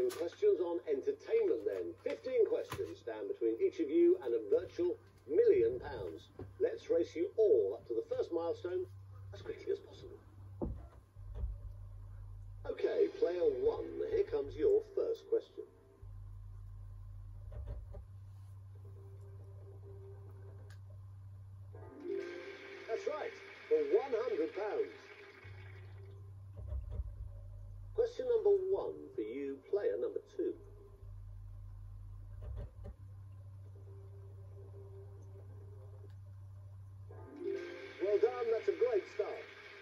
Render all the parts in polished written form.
some questions on entertainment then. 15 questions stand between each of you and a virtual £1 million. Let's race you all up to the first milestone as quickly as possible. Okay, player one, here comes your first question. That's right, for £100. Question number one for you, player number two. Well done, that's a great start.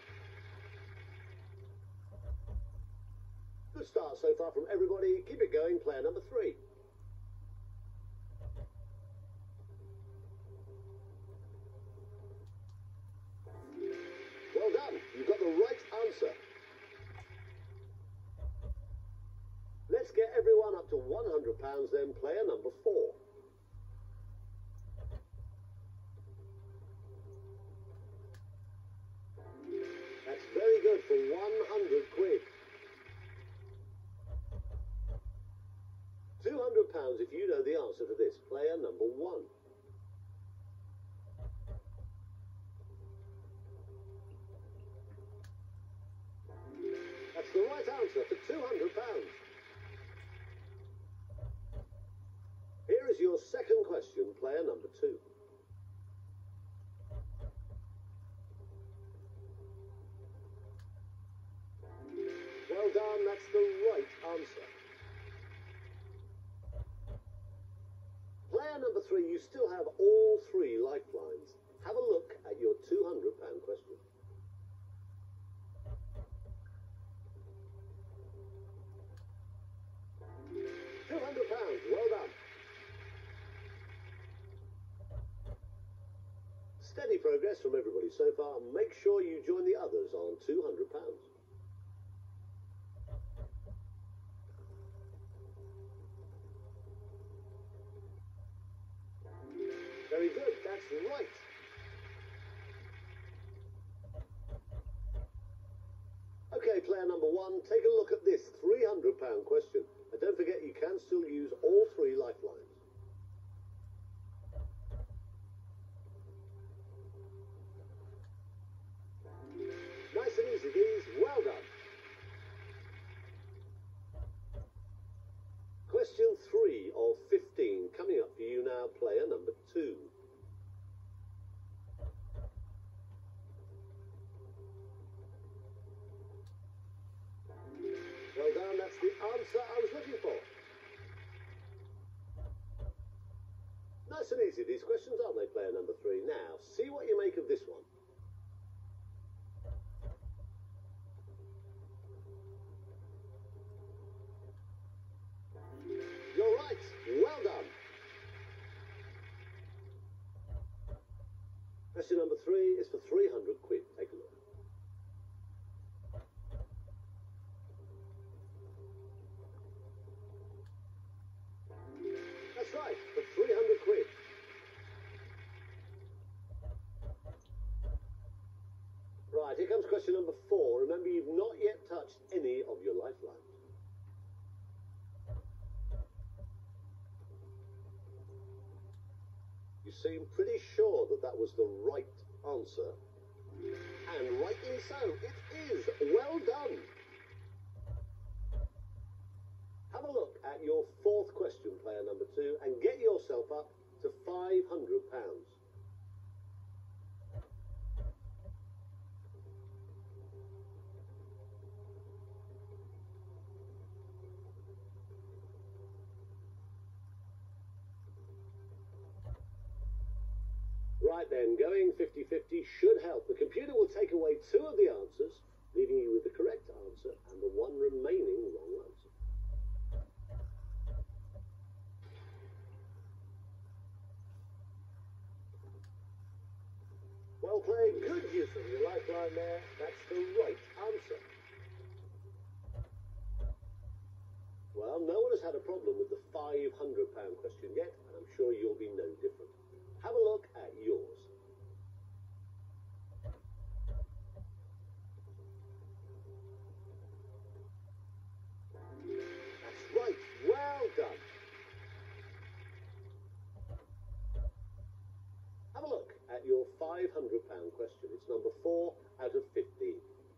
Good start so far from everybody. Keep it going, player number three. Well done, you've got the right answer. Let's get everyone up to £100 then, player number four. That's very good for 100 quid. £200 if you know the answer to this, player number one. That's the right answer for £200. Here is your second question, player number two. Well done, that's the right answer. Player number three, you still have all three lifelines. Have a look at your £200 question. £200, well done. Steady progress from everybody so far. Make sure you join the others on £200. Very good, that's right. Okay, player number one, take a look at this £300 question. And don't forget you can still use all three lifelines. Nice and easy, these. Well done. Question 3 of 15 coming up for you now, player number two. Well done, that's the answer I was looking for. Nice and easy, these questions, aren't they, player number three? Now, see what you make of this one. You're right. Well done. Question number three is for 300 quid. Take a look. That's right, for 300 quid. Right, here comes question number four. Remember, you've not yet touched any of your lifelines. You seem pretty sure that that was the right answer. And rightly so, it is. Well done. Have a look at your fourth question, player number two, and get yourself up to £500. Right then, going 50-50 should help. The computer will take away two of the answers, leaving you with the correct answer and the one remaining wrong answer. Well played, good use of your lifeline there. That's the right answer. Well, no one has had a problem with the £500 question yet, and I'm sure you'll be no different. Have a look at yours. That's right, at your £500 question. It's number 4 out of 15.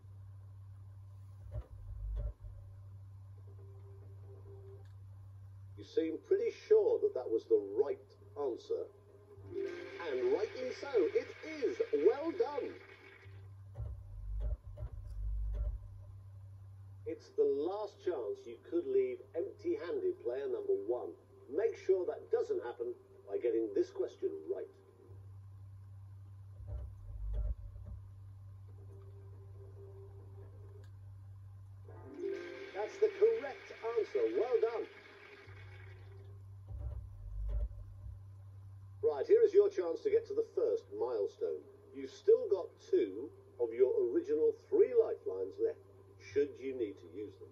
You seem pretty sure that that was the right answer. And rightly so, it is. Well done. It's the last chance you could leave empty-handed, player number 1. Make sure that doesn't happen by getting this question right. That's the correct answer. Well done. Right, here is your chance to get to the first milestone. You've still got 2 of your original 3 lifelines left, should you need to use them.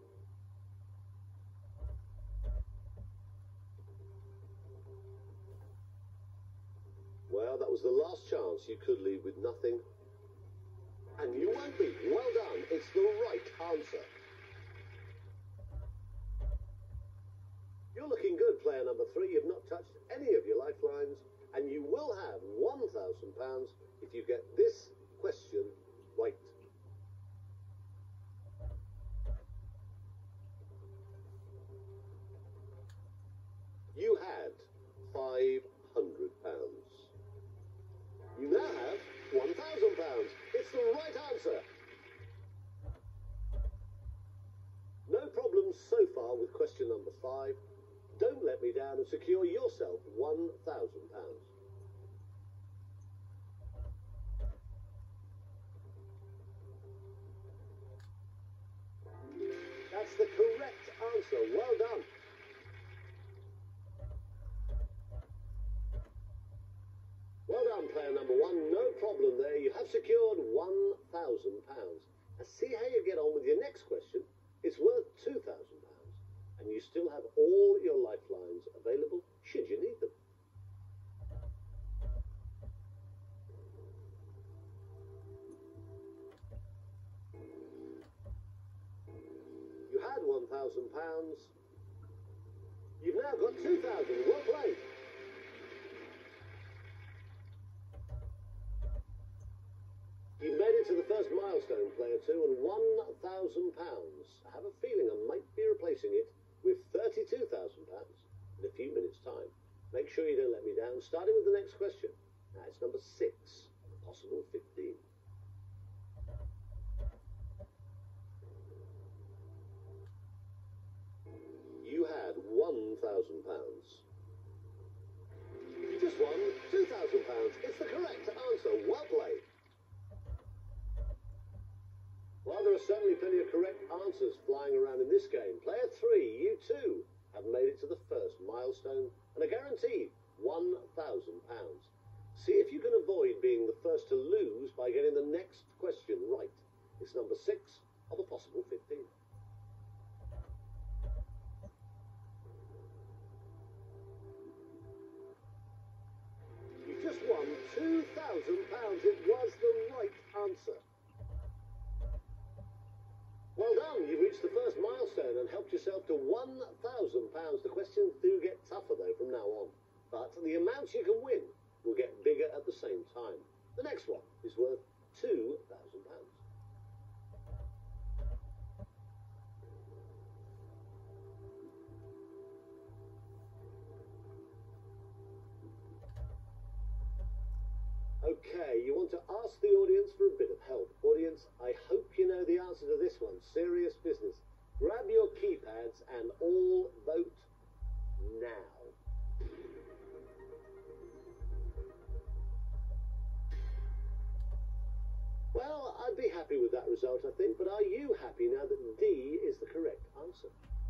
Well, that was the last chance you could leave with nothing. And you won't be. Well done. It's the right answer. You're looking good, player number 3. You've not touched any of your lifelines, and you will have £1,000 if you get this question right. You had £500. You now have £1,000. It's the right answer. No problems so far with question number 5. Don't let me down and secure yourself £1,000. That's the correct answer. Well done. Well done, player number 1. No problem there. You have secured £1,000. Now see how you get on with your next question. It's worth £2,000. And you still have all your lifelines available should you need them. You had £1,000. You've now got £2,000. Well played. You made it to the first milestone, player 2, and £1,000. I have a feeling I might be replacing it with £32,000 in a few minutes' time. Make sure you don't let me down. Starting with the next question. Now it's number 6, a possible 15. You had £1,000. You just won £2,000. It's the correct answer. Well played. Well, there are certainly plenty of correct answers flying around in this game. Player 3, you too have made it to the first milestone and are guaranteed £1,000. See if you can avoid being the first to lose by getting the next question right. It's number 6 of a possible 15. You've just won £2,000. It was the right answer. Well done, you've reached the first milestone and helped yourself to £1,000. The questions do get tougher though from now on, but the amounts you can win will get bigger at the same time. The next one is worth £2,000. Okay, you want to ask the audience for a bit of help. Audience, I hope you know the answer to this one. Serious business. Grab your keypads and all vote now. Well, I'd be happy with that result, I think, but are you happy now that D is the correct answer?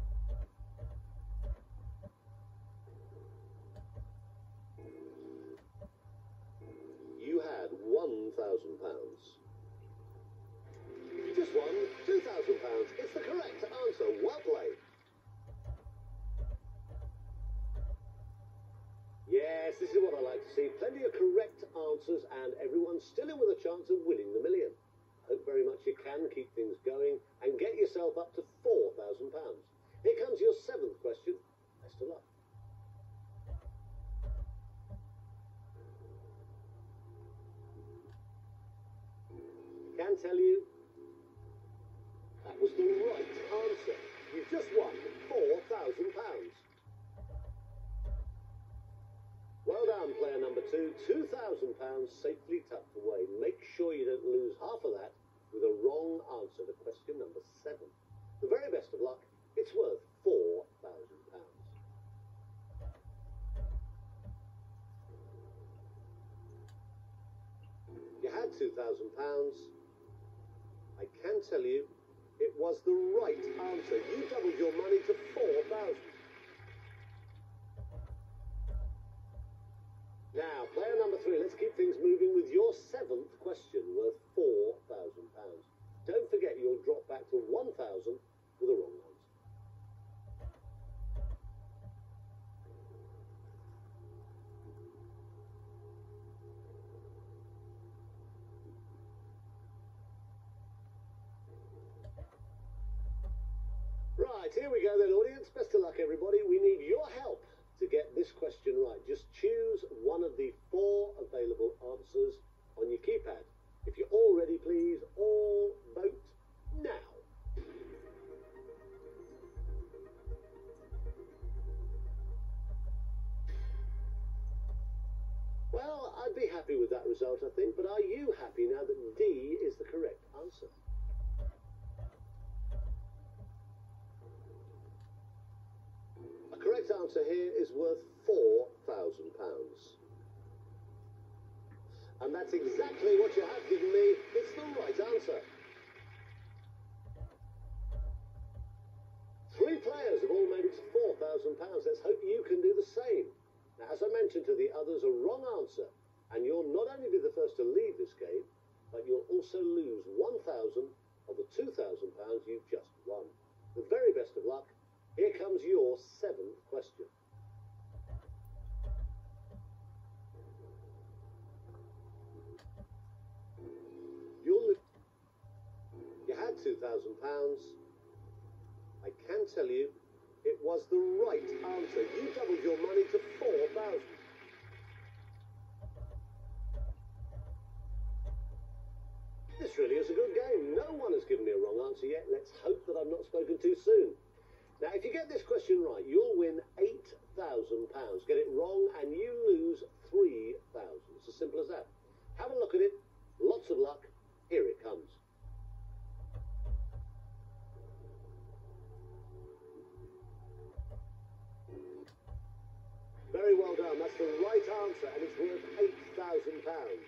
You had £1,000. You just won £2,000. It's the correct answer. Well played. Yes, this is what I like to see. Plenty of correct answers and everyone's still in with a chance of winning the million. Hope very much you can keep things going and get yourself up to £4,000. Here comes your 7th question. Best of luck. can tell you that was the right answer. You've just won £4,000. Well done, player number two. £2,000 safely tucked away. Make sure you don't lose half of that with a wrong answer to question number 7. The very best of luck. It's worth £4,000. You had £2,000. I can tell you it was the right answer. You doubled your money to £4,000. Now, player number 3, let's keep things moving with your 7th question worth £4,000. Don't forget you'll drop back to 1,000 with a wrong answer. Right, here we go then, audience. Best of luck, everybody. We need your help to get this question right. Just choose one of the 4 available answers on your keypad. If you're all ready, please, all vote now. Well, I'd be happy with that result, I think, but are you happy now that D is the correct answer? A correct answer here is worth £4,000. And that's exactly what you have given me. It's the right answer. 3 players have all made it to £4,000. Let's hope you can do the same. Now, as I mentioned to the others, a wrong answer, and you'll not only be the first to leave this game, but you'll also lose 1,000 of the £2,000 you've just won. The very best of luck. Here comes your 7th question. You had £2,000. I can tell you it was the right answer. You doubled your money to £4,000. This really is a good game. No one has given me a wrong answer yet. Let's hope that I've not spoken too soon. Now, if you get this question right, you'll win £8,000. Get it wrong and you lose £3,000. It's as simple as that. Have a look at it. Lots of luck. Here it comes. Very well done. That's the right answer, and it's worth £8,000.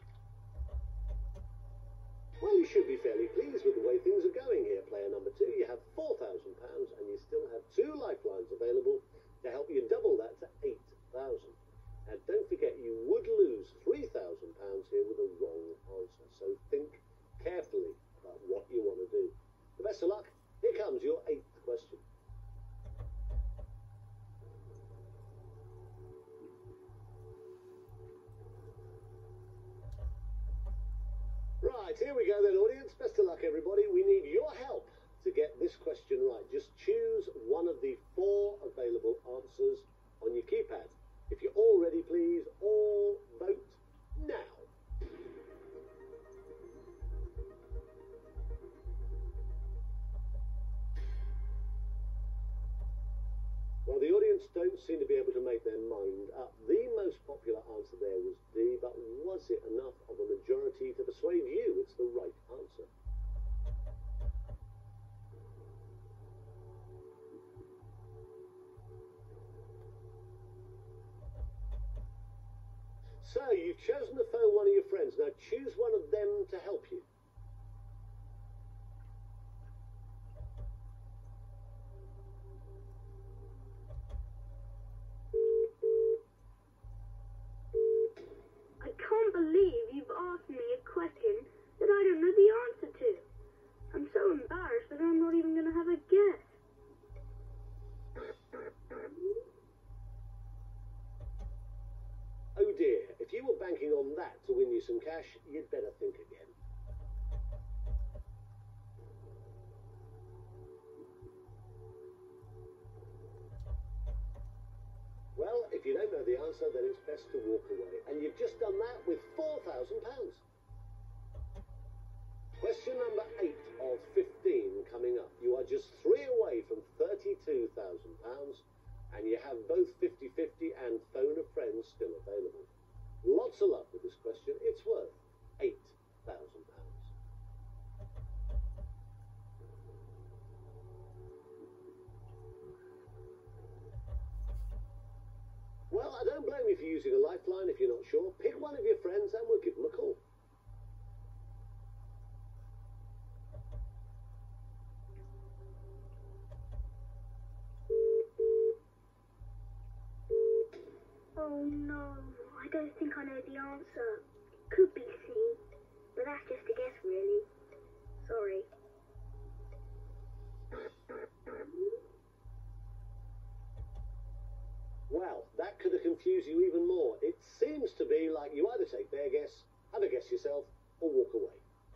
Well, you should be fairly pleased with the way things are going here, player number 2. You have £4,000, and you still have 2 lifelines available to help you double that to £8,000. And don't forget, you would lose £3,000 here with a wrong answer. So think carefully about what you want to do. The best of luck. Here comes your 8th question. Right, here we go then, audience. Best of luck, everybody. We need your help to get this question right. Just choose one of the 4 available answers on your keypad. If you're all ready, please, all vote now. Well, the audience don't seem to be able to make their mind up. The most popular answer there was D, but was it enough of a majority to persuade you it's the right answer? So, you've chosen to phone one of your friends. Now, choose one of them to help you. I can't believe you've asked me a question that I don't know the answer to. I'm so embarrassed that I'm not even going to have a guess. Oh dear, if you were banking on that to win you some cash, you'd better think again. Well, if you don't know the answer, then it's best to walk away. And you've just done that with £4,000. not sure, pick one of your friends and we'll give them a call. Oh no, I don't think I know the answer. Could be C, but that's just a guess really. Sorry. Well, that could have confused you even more. It seems to be like you either take their guess, have a guess yourself, or walk away.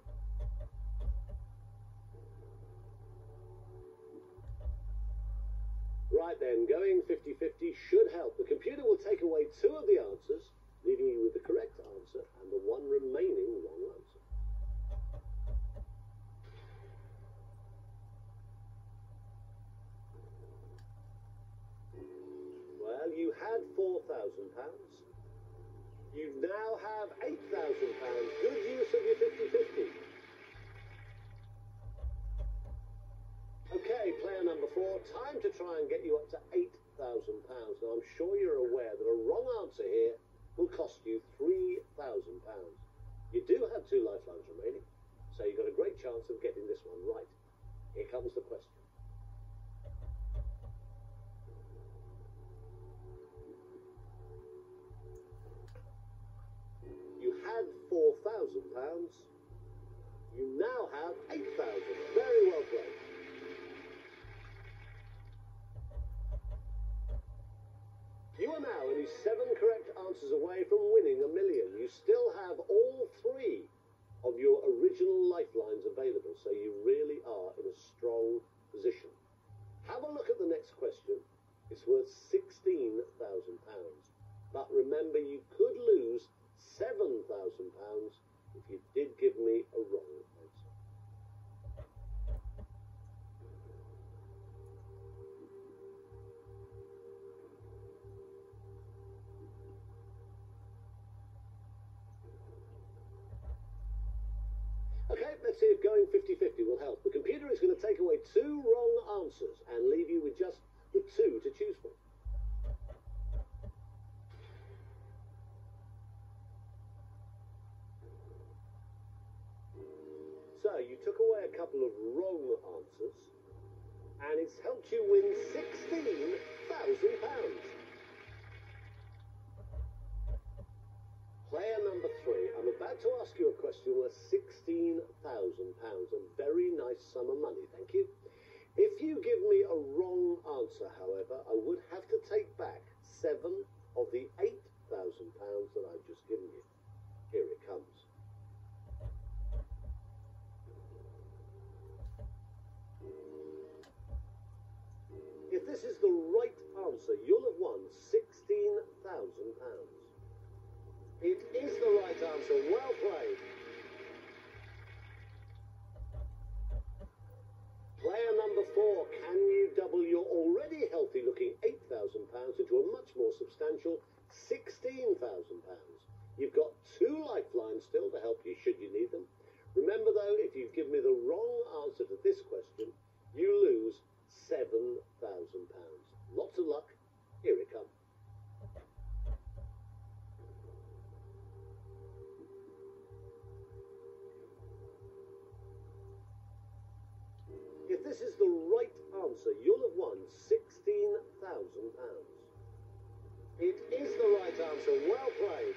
Right then, going 50-50 should help. The computer will take away two of the answers, leaving you with the correct answer and the one remaining wrong answer. Well, you had £4,000. You now have £8,000. Good use of your 50-50. Okay, player number 4, time to try and get you up to £8,000. Now, I'm sure you're aware that a wrong answer here will cost you £3,000. You do have 2 lifelines remaining, so you've got a great chance of getting this one right. Here comes the question. You had £4,000. You now have £8,000. Very well played. You are now only 7 correct answers away from winning $1 million. You still have all 3 of your original lifelines available, so you really are in a strong position. Have a look at the next question. It's worth £16,000. But remember, you could lose £7,000 if you did give me a wrong answer. Okay, let's see if going 50-50 will help. The computer is going to take away 2 wrong answers and leave you with just the 2 to choose from. So, you took away a couple of wrong answers, and it's helped you win £16,000. Player number 3, I'm about to ask you a question worth £16,000, a very nice sum of money, thank you. If you give me a wrong answer, however, I would have to take back 7 of the £8,000 that I've just given you. Here it comes. If this is the right answer, you'll have won £16,000. It is the right answer. Well played. Player number 4, can you double your already healthy-looking £8,000 into a much more substantial £16,000? You've got 2 lifelines still to help you should you need them. Remember, though, if you give me the wrong answer to this question, you lose £7,000. Lots of luck. Here it comes. If this is the right answer, you'll have won £16,000. It is the right answer. Well played.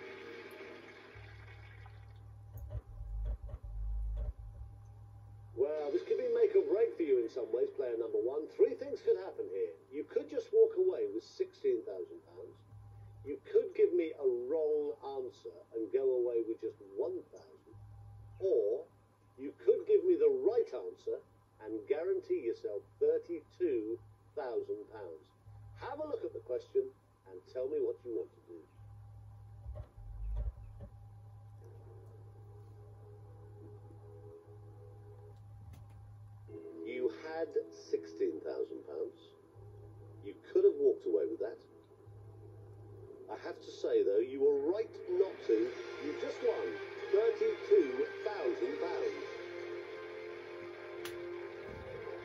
Well, this could be make or break for you in some ways, player number 1. 3 things could happen here. You could just walk away with £16,000. You could give me a wrong answer and go away with just £1,000. Or you could give me the right answer and guarantee yourself £32,000. Have a look at the question and tell me what you want to do. You had £16,000. You could have walked away with that. I have to say, though, you were right not to. You just won £32,000.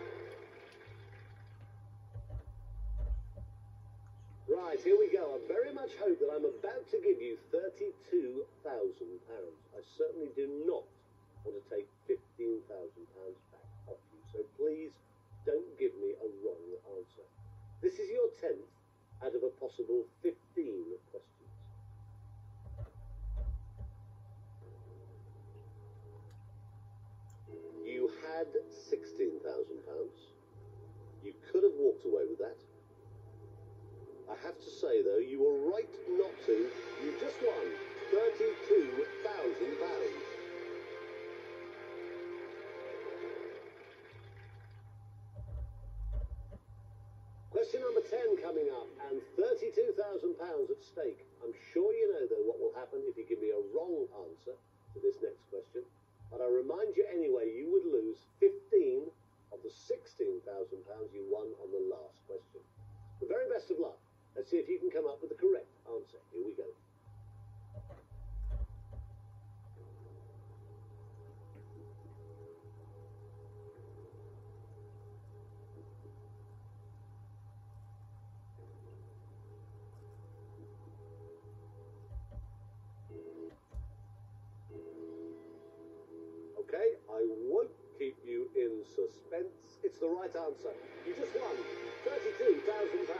Right, here we go. A very much hope that I'm about to give you £32,000. I certainly do not want to take £15,000 back off you, so please don't give me a wrong answer. This is your 10th out of a possible 15 questions. You had £16,000. You could have walked away with that. I have to say, though, you were right not to. You just won £32,000. Question number 10 coming up, and £32,000 at stake. I'm sure you know, though, what will happen if you give me a wrong answer to this next question. But I remind you anyway, you would lose 15 of the £16,000 you won on the last question. The very best of luck. Let's see if you can come up with the correct answer. Here we go. Okay, I won't keep you in suspense. It's the right answer. You just won £32,000.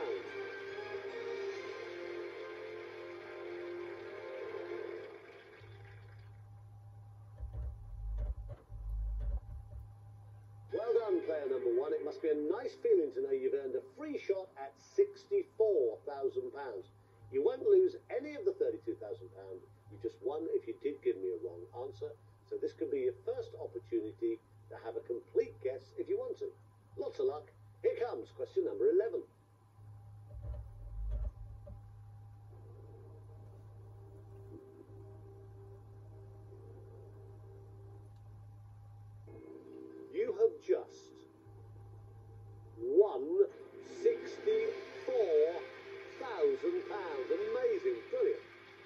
Well done, player number one. It must be a nice feeling to know you've earned a free shot at £64,000. You won't lose any of the £32,000. You just won if you did give me a wrong answer. So this could be your first opportunity to have a complete guess if you want to. Lots of luck. Here comes question number 11. You have just won £64,000. Amazing. Brilliant.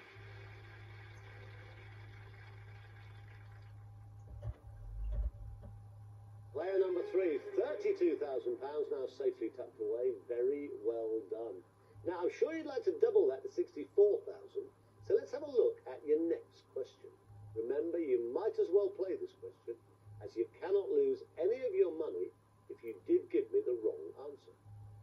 Player number 3, £32,000 now safely tucked away. Very well done. Now, I'm sure you'd like to double that to £64,000, so let's have a look at your next question. Remember, you might as well play this question, as you cannot lose any of your money if you did give me the wrong answer.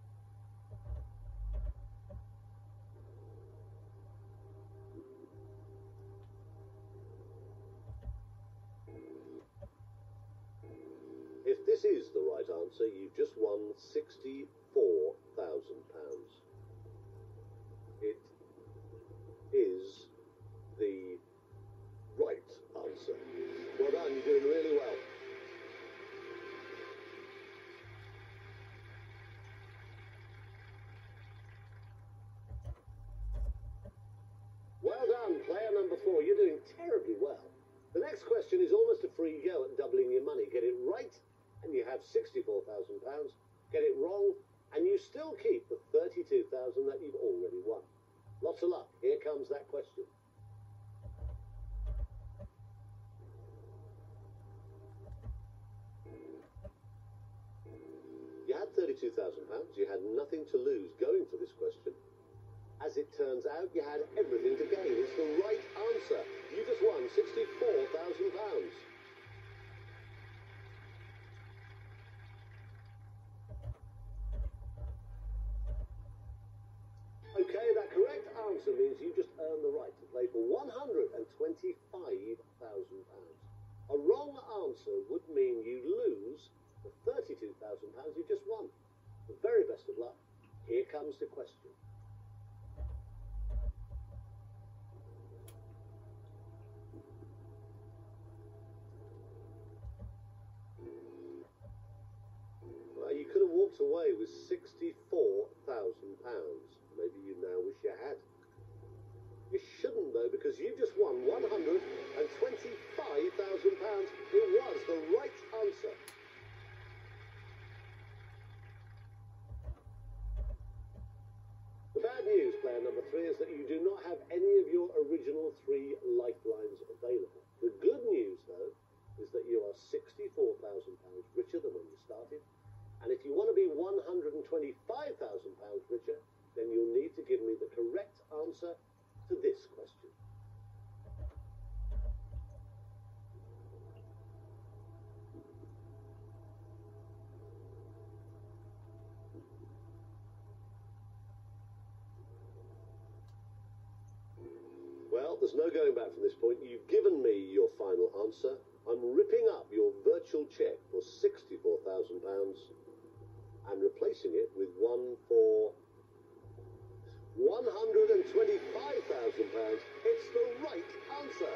If this is the right answer, you've just won £64,000. It is the right answer. Well done, you're doing really well. Well done, player number 4. You're doing terribly well. The next question is almost a free go at doubling your money. Get it right, and you have £64,000. Get it wrong, and you still keep the £32,000 that you've already won. Lots of luck. Here comes that question. You had £32,000. You had nothing to lose going for this question. As it turns out, you had everything to gain. It's the right answer. You just won £64,000. Okay, that correct answer means you just earned the right to play for £125,000. A wrong answer would mean you lose the £32,000 you just won. The very best of luck. Here comes the question. Well, you could have walked away with £64,000. Maybe you now wish you had. You shouldn't, though, because you just won £125,000. It was the right answer. The bad news, player number 3, is that you do not have any of your original 3 lifelines available. The good news, though, is that you are £64,000 richer than when you started. And if you want to be £125,000 richer, then you'll need to give me the correct answer answer to this question. Well, there's no going back from this point. You've given me your final answer. I'm ripping up your virtual cheque for £64,000 and replacing it with one for £125,000. It's the right answer.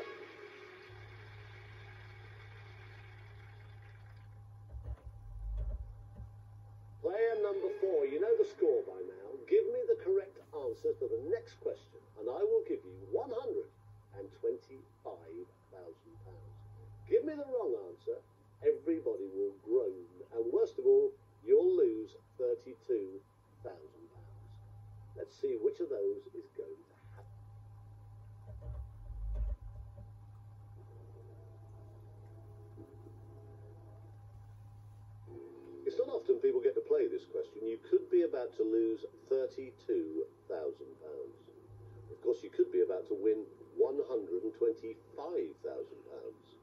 Player number 4, you know the score by now. Give me the correct answer to the next question, and I will give you £125,000. Give me the wrong answer, everybody will groan, and worst of all, you'll lose £32,000. Let's see which of those is going to happen. It's not often people get to play this question. You could be about to lose £32,000. Of course, you could be about to win £125,000.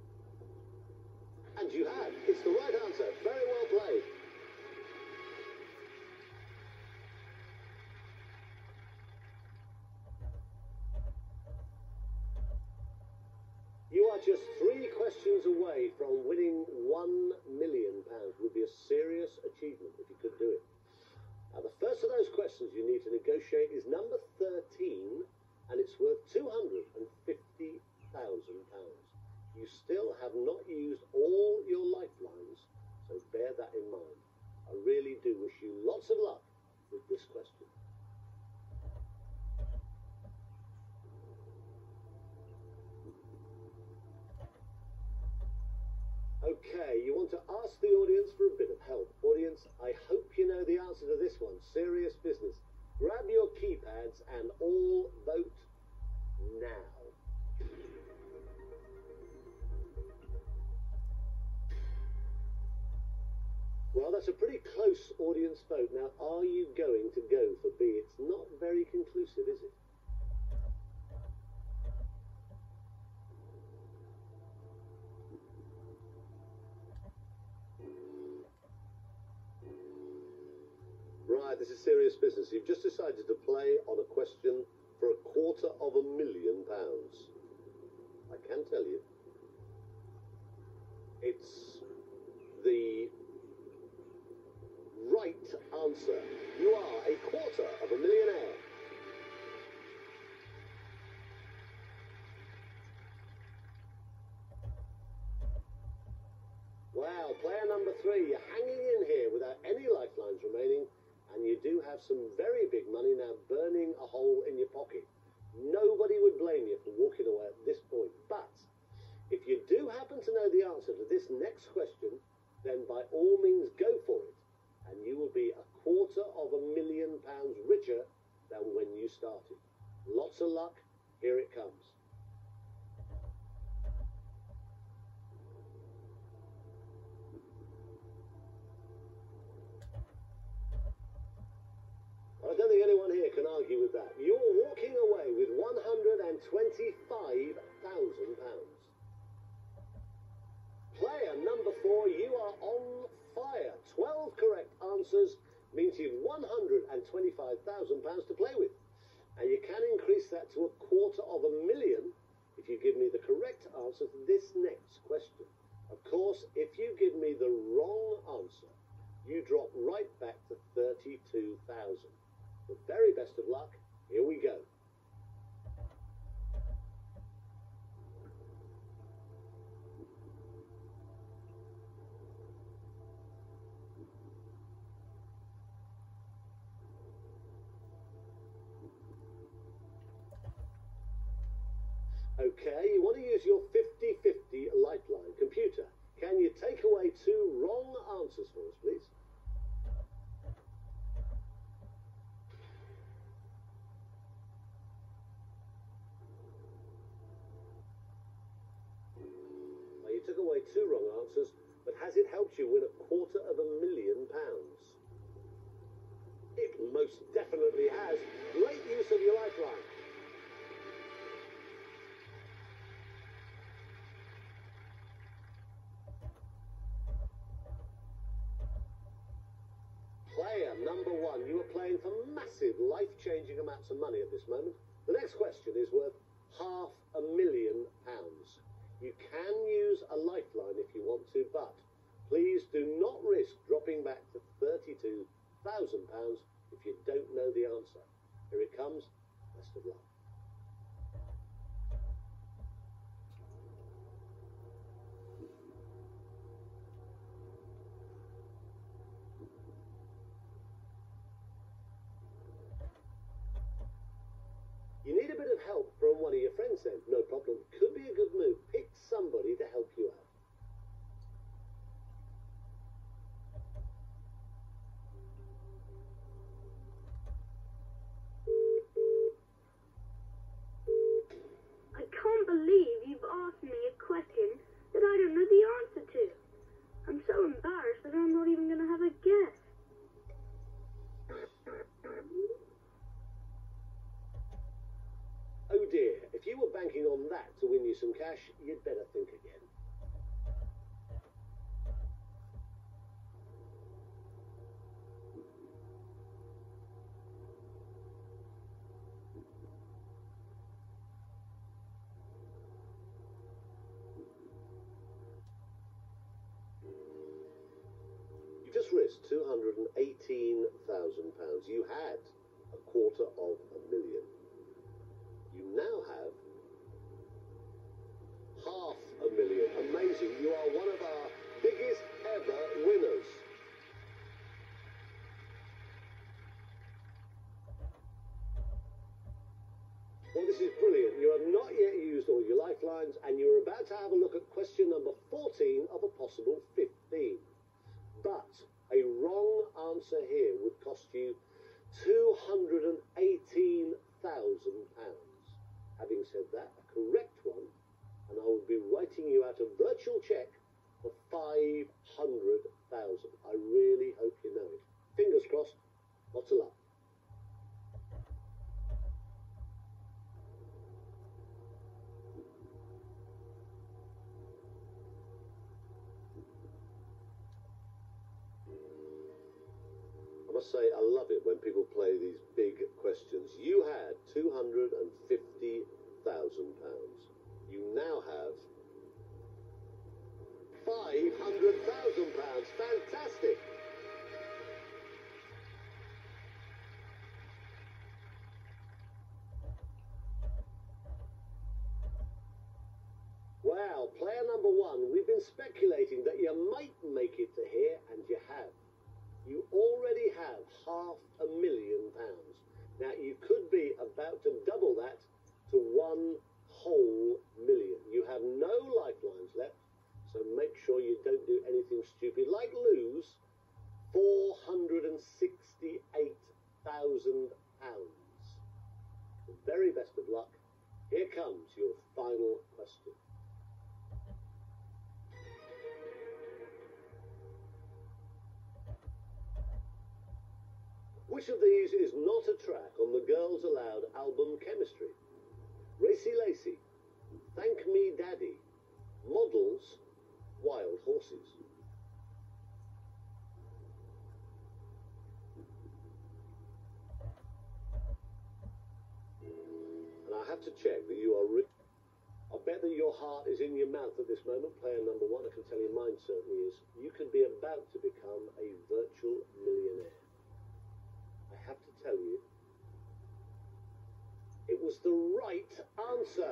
And you had. It's the right answer. Very well played. You are just 3 questions away from winning £1 million. Would be a serious achievement if you could do it. Now, the first of those questions you need to negotiate is number 13, and it's worth £250,000. You still have not used all your lifelines, so bear that in mind. I really do wish you lots of luck with this question. Okay, you want to ask the audience for a bit of help. Audience, I hope you know the answer to this one. Serious business. Grab your keypads and all vote now. Well, that's a pretty close audience vote. Now, are you going to go for B? It's not very conclusive, is it? Right, this is serious business. You've just decided to play on a question for £250,000. I can tell you, it's the right answer. You are £250,000. Wow, player number 3, you're hanging in here without any lifelines remaining, and you do have some very big money now burning a hole in your pocket. Nobody would blame you for walking away at this point, but if you do happen to know the answer to this next question, then by all means go for it, and you will be £250,000 richer than when you started. Lots of luck, here it comes. I don't think anyone here can argue with that. You're walking away with £125,000. Player number 4, you are on fire. 12 correct answers means you've £125,000 to play with. And you can increase that to £250,000 if you give me the correct answer to this next question. Of course, if you give me the wrong answer, you drop right back to 32,000. The very best of luck. Here we go. Okay, you want to use your 50-50 lifeline. Computer, can you take away 2 wrong answers for us, please? Well, you took away 2 wrong answers, but has it helped you win £250,000? It most definitely has. Great use of your lifeline. Player number one, you are playing for massive, life-changing amounts of money at this moment. The next question is worth £500,000. You can use a lifeline if you want to, but please do not risk dropping back to £32,000 if you don't know the answer. Here it comes. Best of luck. You need a bit of help from one of your friends then. No problem. Could be a good move. Pick somebody to help you out. I can't believe you've asked me a question that I don't know the answer to. I'm so embarrassed that I'm not even going to have a guess. Oh dear, if you were banking on that to win you some cash, you'd better think again. You just risked £218,000. You had £250,000. You now have £500,000. Amazing. You are one of our biggest ever winners. Well, this is brilliant. You have not yet used all your lifelines, and you're about to have a look at question number 14 of a possible 15. But a wrong answer here would cost you £218,000. Having said that, a correct one, and I will be writing you out a virtual cheque for £500,000. I really hope you know it. Fingers crossed. Lots of luck. I must say, I love it when people play these big questions. You had £250,000. You now have £500,000. Fantastic. Wow, player number one, we've been speculating that you might make it to here, and you have. You already have £500,000. Now, you could be about to double that to £1 whole million. You have no lifelines left, so make sure you don't do anything stupid like lose £468,000. The very best of luck. Here comes your final question. Which of these is not a track on the Girls Aloud album Chemistry? Racy Lacy, Thank Me Daddy, Models, Wild Horses. And I have to check that you are I bet that your heart is in your mouth at this moment, player number one. I can tell you mine certainly is. You could be about to become a virtual millionaire. I have to tell you, it was the right answer.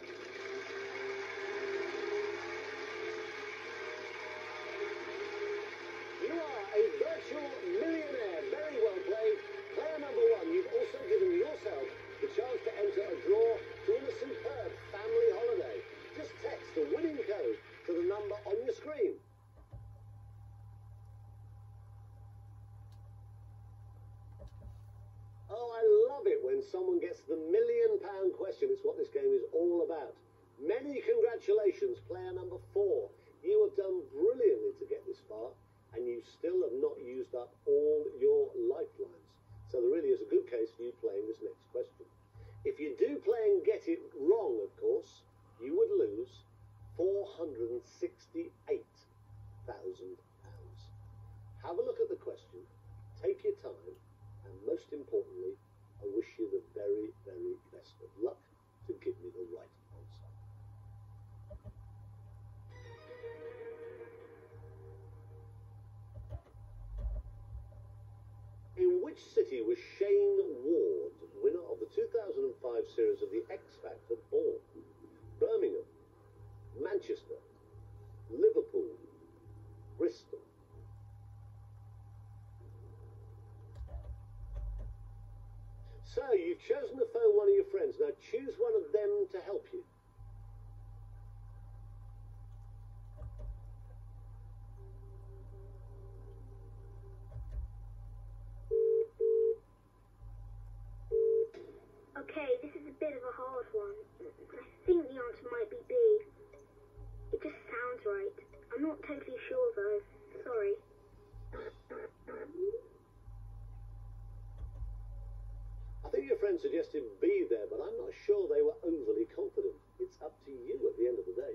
You are a virtual millionaire. Very well played. Player number one, you've also given yourself the chance to enter a draw to win a superb family holiday. Just text the winning code to the number on your screen. Oh, I love it when someone gets the £1 million question. It's what this game is all about. Many congratulations, player number 4. You have done brilliantly to get this far, and you still have not used up all your lifelines. you playing this next question. If you do play and get it wrong, of course, you would lose £468,000. Have a look at the question, take your time, and most importantly, I wish you the very, very best of luck to give me the right answer. In which city was Shane Ward, winner of the 2005 series of The X Factor, born? Birmingham, Manchester, Liverpool, Bristol. So, you've chosen to phone one of your friends. Now choose one of them to help you. Okay, this is a bit of a hard one. I think the answer might be B. It just sounds right. I'm not totally sure though. Sorry. I think your friend suggested B there, but I'm not sure they were overly confident. It's up to you at the end of the day.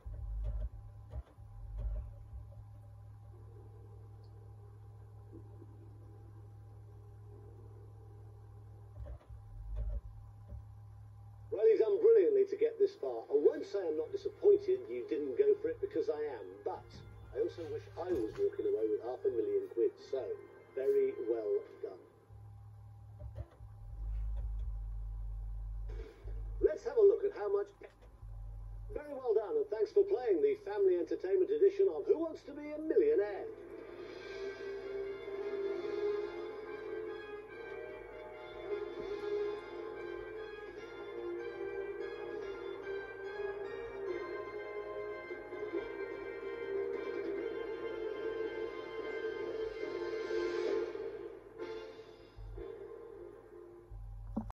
Well, he's done brilliantly to get this far. I won't say I'm not disappointed you didn't go for it, because I am, but I also wish I was walking away with £500,000, so very well done. Let's have a look at how much... Very well done, and thanks for playing the family entertainment edition of Who Wants to Be a Millionaire?